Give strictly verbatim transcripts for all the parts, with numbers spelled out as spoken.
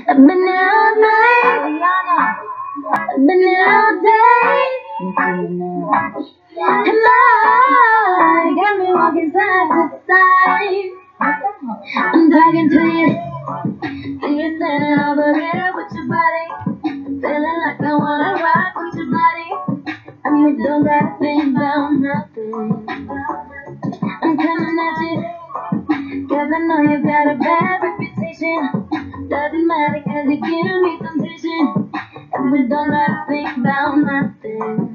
I've been there all night, I've been there all day, and I got me walking side to side. I'm talking to you, and you're standing over there with your body, feeling like I wanna rock with your body, and we don't gotta think about nothing. I'm coming at you, 'cause I know you got a bad reputation. Doesn't matter 'cause you give me temptation, and we don't gotta think about nothing.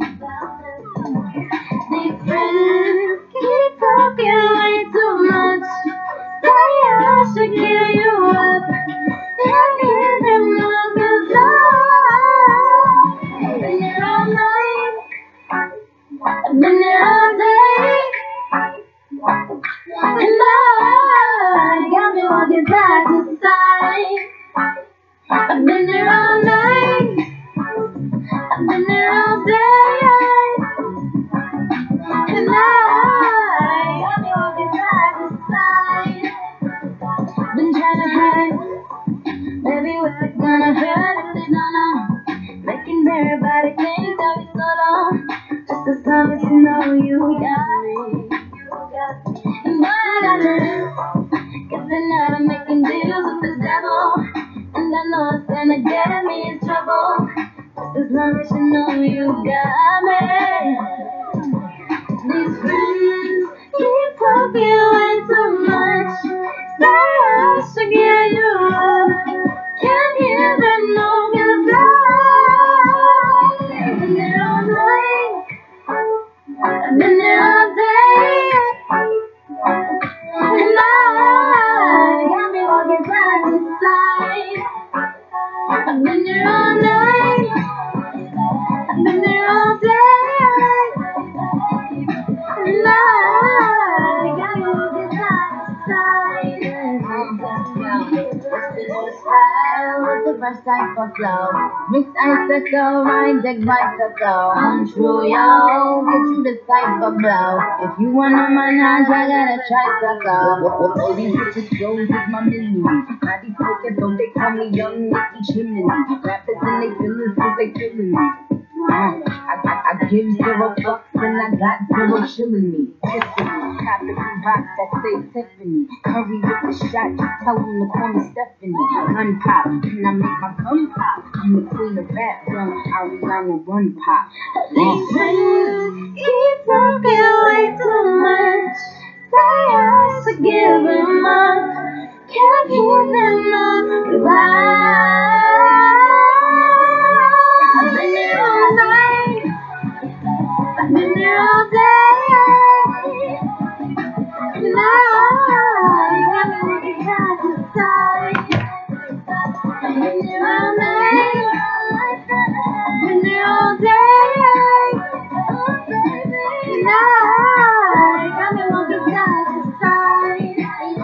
These friends keep talking way too much. Say I should give you up, can't hear them all 'cause I've been there all night, I've been there all day, and I got me walking side to side. I've been there all night, I've been there all day, and I got me walking side to side. Been trying to hide, baby, what's it gonna hurt if they don't know? Making everybody think that we so long, just as long as you know you got me. And boy, I got you, 'cause tonight I'm making deals with the devil, and I know it's gonna get me in trouble, just as long as you know you got me. These friends keep talking way too much. Say I should give you up, can't hear them no, 'cause I've been there all night, I've been there all day, and I got me walking side to side. I've been there all night, I've been there all day, and I got me walking side to side. What's the first type of flow? Miss Icicle, ride deck bicycle. Untrue, yo, get you this type of blow. If you wanna manage, I got a tricycle. All these bitches clothes is my misery. Now these focus, don't they call me young Nicky Chimney. Rappers and they feelings cause they killing me. Uh, I, I, I give zero fucks and I got zero chillin' me. Tiffany, cop the rocks that say Tiffany. Curry with the shot, tell them to call me Stephanie. Gun pop, and I make my gun pop. I'm the queen of rap, young Ariana Run Pop. These friends keep talking way too much. Say I should give them up, can't hear them up, 'cause I've been there all night, I've been there all day, and I got me walking side to side. I've been there all night, I've been there all day, and I got me walking side to side.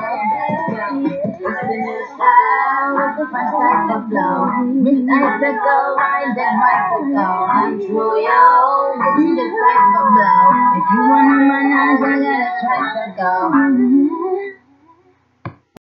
What's the first type of flow? Miss Icicle, ride that bicycle. Untrue, yo, get you this type of blow. If you wanna manage, I got a tricycle.